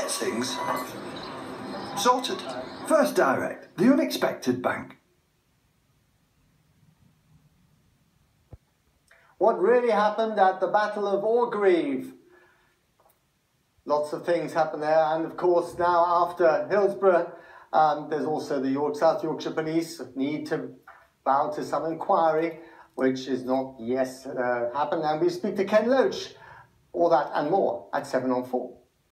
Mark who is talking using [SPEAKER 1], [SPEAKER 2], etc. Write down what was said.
[SPEAKER 1] gets things sorted. First direct, the unexpected bank.
[SPEAKER 2] What really happened at the Battle of Orgreave? Lots of things happened there, and of course now after Hillsborough, there's also the South Yorkshire Police need to bow to some inquiry, which is not yet happened, and we speak to Ken Loach. All that and more at 7 on 4.